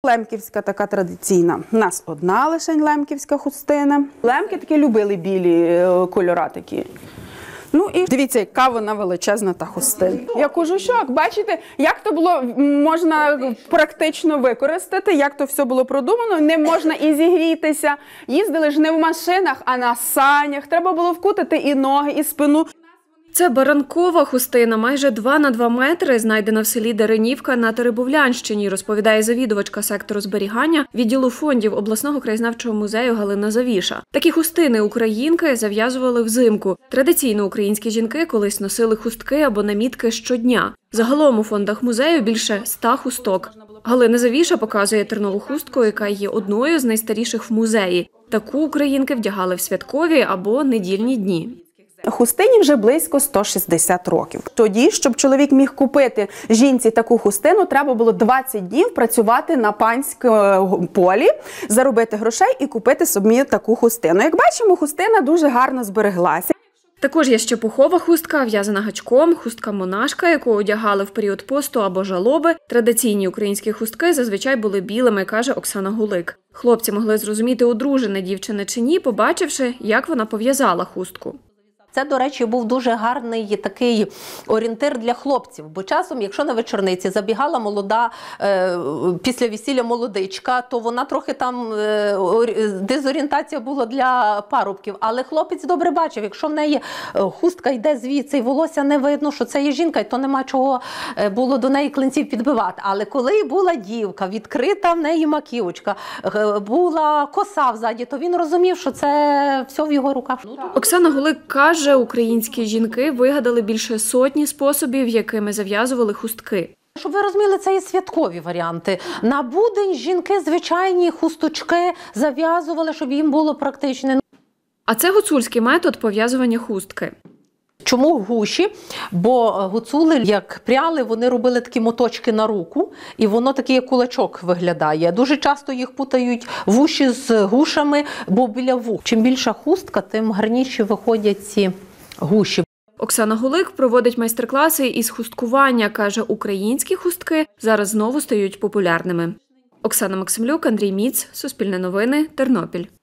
Лемківська така традиційна. У нас одна лише лемківська хустина. Лемки такі любили білі кольора такі. Ну і дивіться, яка вона величезна та хустина. Я кожушок, бачите, як то було можна практично використати, як то все було продумано, ним можна і зігрітися. Їздили ж не в машинах, а на санях. Треба було вкутати і ноги, і спину. Це баранкова хустина, майже 2 на 2 метри, знайдена в селі Даринівка на Теребовлянщині, розповідає завідувачка сектору зберігання відділу фондів обласного краєзнавчого музею Галина Завіша. Такі хустини українки зав'язували взимку. Традиційно українські жінки колись носили хустки або намітки щодня. Загалом у фондах музею більше 100 хусток. Галина Завіша показує тернову хустку, яка є одною з найстаріших в музеї. Таку українки вдягали в святкові або недільні дні. Хустині вже близько 160 років. Тоді, щоб чоловік міг купити жінці таку хустину, треба було 20 днів працювати на панському полі, заробити грошей і купити собі таку хустину. Як бачимо, хустина дуже гарно збереглася. Також є ще пухова хустка, в'язана гачком, хустка-монашка, яку одягали в період посту або жалоби. Традиційні українські хустки зазвичай були білими, каже Оксана Гулик. Хлопці могли зрозуміти, одружена дівчина чи ні, побачивши, як вона пов'язала хустку. Це, до речі, був дуже гарний такий орієнтир для хлопців. Бо часом, якщо на вечорниці забігала молода, після весілля молодичка, то вона трохи там, дезорієнтація була для парубків. Але хлопець добре бачив, якщо в неї хустка йде звідси і волосся не видно, що це є жінка, то нема чого було до неї клинців підбивати. Але коли була дівка, відкрита в неї маківочка, була коса взаді, то він розумів, що це все в його руках. Оксана Гулик каже, українські жінки вигадали більше сотні способів, якими зав'язували хустки. Щоб ви розуміли, це є святкові варіанти. На будень жінки звичайні хусточки зав'язували, щоб їм було практично. А це гуцульський метод пов'язування хустки. Чому гуші? Бо гуцули, як пряли, вони робили такі моточки на руку, і воно такий як кулачок виглядає. Дуже часто їх путають вуші з гушами, бо біля вух. Чим більша хустка, тим гарніші виходять ці гуші. Оксана Гулик проводить майстер-класи із хусткування. Каже, українські хустки зараз знову стають популярними. Оксана Максимлюк, Андрій Міц, Суспільне новини, Тернопіль.